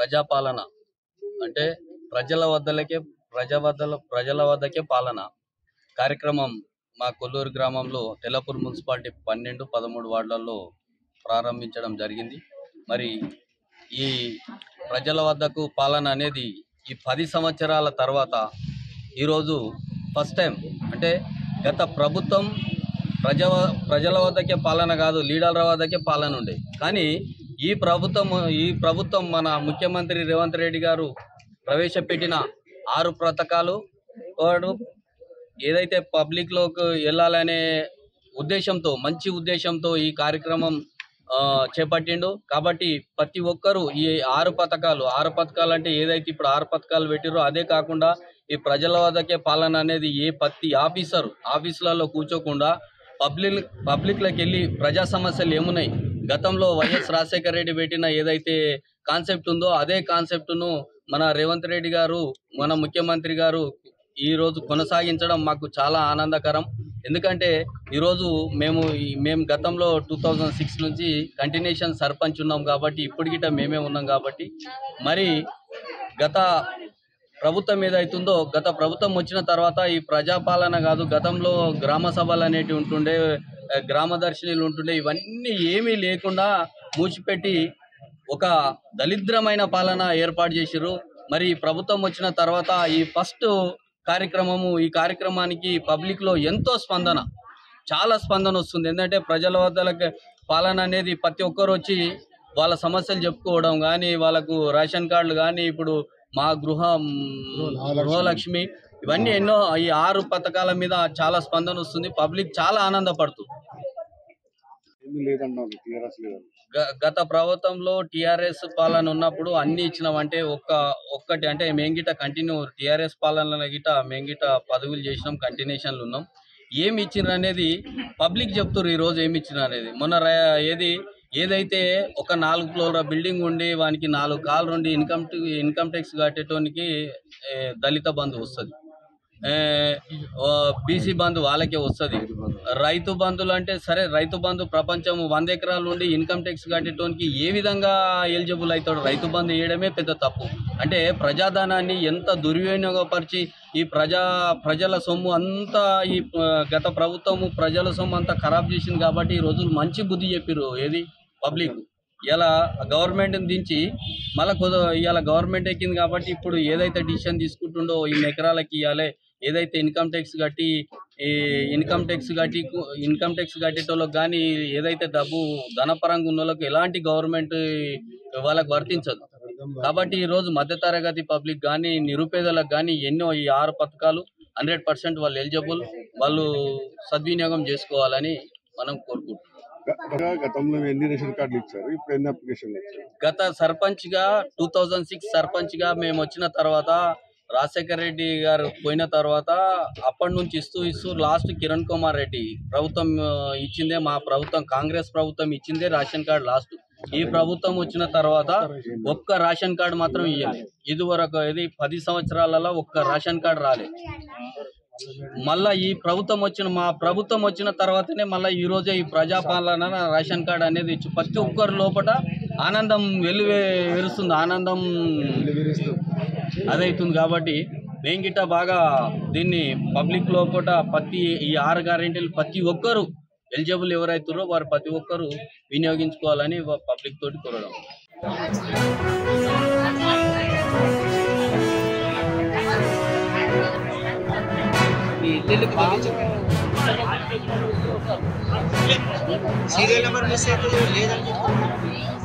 ప్రజాపాలన అంటే ప్రజల వద్దకే పాలన కార్యక్రమం మా కొల్లూరు గ్రామంలో తెల్లపూర్ మున్సిపాలిటీ 12-13 వార్డులలో ప్రారంభించడం జరిగింది. మరి ఈ ప్రజల వద్దకు పాలన అనేది ఈ 10 సంవత్సరాల తర్వాత ఈరోజు ఫస్ట్ టైం. అంటే గత ప్రభుత్వం ప్రజల వద్దకే పాలన కాదు, లీడర్ల వద్దకే పాలన ఉండే. కానీ ఈ ప్రభుత్వం మన ముఖ్యమంత్రి రేవంత్ రెడ్డి గారు ప్రవేశపెట్టిన 6 పథకాలు వాడు ఏదైతే పబ్లిక్లోకి వెళ్ళాలనే ఉద్దేశంతో, మంచి ఉద్దేశంతో ఈ కార్యక్రమం చేపట్టిండు. కాబట్టి ప్రతి ఒక్కరూ ఈ 6 పథకాలు అంటే ఏదైతే ఇప్పుడు 6 పథకాలు పెట్టిరో అదే కాకుండా ఈ ప్రజల వద్దకే పాలన అనేది ప్రతి ఆఫీసులలో కూర్చోకుండా పబ్లిక్లోకి వెళ్ళి ప్రజా సమస్యలు ఏమున్నాయి, గతంలో వైఎస్ రాజశేఖర రెడ్డి పెట్టిన ఏదైతే కాన్సెప్ట్ ఉందో అదే కాన్సెప్ట్ను మన రేవంత్ రెడ్డి గారు, మన ముఖ్యమంత్రి గారు ఈరోజు కొనసాగించడం మాకు చాలా ఆనందకరం. ఎందుకంటే ఈరోజు మేము గతంలో 2006 నుంచి కంటిన్యూషన్ సర్పంచ్ ఉన్నాం కాబట్టి ఇప్పటికిట మేమే ఉన్నాం కాబట్టి మరి గత ప్రభుత్వం ఏదైతుందో గత ప్రభుత్వం వచ్చిన తర్వాత ఈ ప్రజాపాలన కాదు, గతంలో గ్రామ సభలు అనేటివి ఉంటుండే, గ్రామదర్శినులు ఉంటుండే, ఇవన్నీ ఏమీ లేకుండా మూసిపెట్టి ఒక దళిద్రమైన పాలన ఏర్పాటు చేసిర్రు. మరి ప్రభుత్వం వచ్చిన తర్వాత ఈ ఫస్ట్ ఈ కార్యక్రమానికి పబ్లిక్లో ఎంతో చాలా స్పందన వస్తుంది. ఎందుకంటే ప్రజల వద్దలకి పాలన అనేది ప్రతి ఒక్కరు వచ్చి వాళ్ళ సమస్యలు చెప్పుకోవడం కానీ, వాళ్ళకు రేషన్ కార్డులు కానీ, ఇప్పుడు మా గృహలక్ష్మి, ఇవన్నీ ఎన్నో ఈ 6 పథకాల మీద చాలా స్పందన వస్తుంది. పబ్లిక్ చాలా ఆనందపడుతుంది. గత ప్రభుత్వంలో టీఆర్ఎస్ పాలన ఉన్నప్పుడు అన్ని ఇచ్చినామంటే ఒక్కటి అంటే మేంగిట కంటిన్యూ టీఆర్ఎస్ పాలన గిట మేంగిట పదవులు చేసినాం, కంటిన్యూషన్లు ఉన్నాం. ఏమి ఇచ్చినారు అనేది పబ్లిక్ చెప్తారు. ఈరోజు ఏమి ఇచ్చినారు అనేది మొన్న ఏదైతే ఒక 4 ఫ్లోర్ల బిల్డింగ్ ఉండి వానికి 4 కార్లు ఉండి ఇన్కమ్ ట్యాక్స్ కట్టేటోనికి దళిత బంధు వస్తుంది, బీసీ బంధు వాళ్ళకే వస్తుంది. రైతు బంధులు అంటే సరే, రైతు బంధు ప్రపంచం 100 ఎకరాలు ఉండి ఇన్కమ్ ట్యాక్స్ కట్టేటోనికి ఏ విధంగా ఎలిజిబుల్ అవుతాడు? రైతు బంధు వేయడమే పెద్ద తప్పు. అంటే ప్రజాధనాన్ని ఎంత దుర్వినియోగపరిచి ఈ ప్రజల సొమ్ము అంతా ఈ గత ప్రభుత్వము ప్రజల సొమ్ము అంతా ఖరాబ్ చేసింది. కాబట్టి ఈ రోజులు మంచి బుద్ధి చెప్పిరు ఏది పబ్లిక్. ఇలా గవర్నమెంట్ని దించి మళ్ళీ ఇవాళ గవర్నమెంట్ ఎక్కింది కాబట్టి ఇప్పుడు ఏదైతే డిసిషన్ తీసుకుంటుండో ఇన్ని ఎకరాలకి ఇవ్వాలి, ఏదైతే ఇన్కమ్ ట్యాక్స్ కట్టేటోళ్ళకి కానీ ఏదైతే ధనపరంగా ఉన్న వాళ్ళకి ఎలాంటి గవర్నమెంట్ వాళ్ళకి వర్తించదు. కాబట్టి ఈరోజు మధ్యతరగతి పబ్లిక్ కానీ, నిరుపేదలకు కానీ ఎన్నో ఈ 6 పథకాలు 100% వాళ్ళు ఎలిజిబుల్, వాళ్ళు సద్వినియోగం చేసుకోవాలని మనం కోరుకుంటున్నాం. గతంలో ఎన్ని రేషన్ కార్డులు ఇచ్చారు, ఇప్పుడు ఎన్ని అప్లికేషన్లు ఇచ్చారు? గత సర్పంచ్గా 2006 సర్పంచ్గా మేము వచ్చిన తర్వాత రాజశేఖర రెడ్డి గారు పోయిన తర్వాత అప్పటి నుంచి ఇస్తూ లాస్ట్ కిరణ్ కుమార్ రెడ్డి ప్రభుత్వం ఇచ్చిందే, మా ప్రభుత్వం కాంగ్రెస్ ప్రభుత్వం ఇచ్చిందే రేషన్ కార్డు లాస్ట్. ఈ ప్రభుత్వం వచ్చిన తర్వాత ఒక్క రేషన్ కార్డు మాత్రం ఇవ్వాలి. ఇదివరకు 10 సంవత్సరాలలో ఒక్క రేషన్ కార్డు రాలేదు. మళ్ళా మా ప్రభుత్వం వచ్చిన తర్వాతనే మళ్ళీ ఈరోజే ఈ ప్రజాపాలన రేషన్ కార్డు అనేది ప్రతి ఒక్కరి లోపల ఆనందం వెలువెరుస్తుంది, ఆనందం అదైతుంది. కాబట్టి నేను గిట్ట బాగా దీన్ని పబ్లిక్ లోపల ఈ 6 గ్యారెంటీలు ప్రతి ఒక్కరు ఎలిజిబుల్ ఎవరైతారో వారు ప్రతి ఒక్కరు వినియోగించుకోవాలని పబ్లిక్ తోటి కోరడం. సీరియల్ నెంబర్ మిస్ అయితే లేదండి.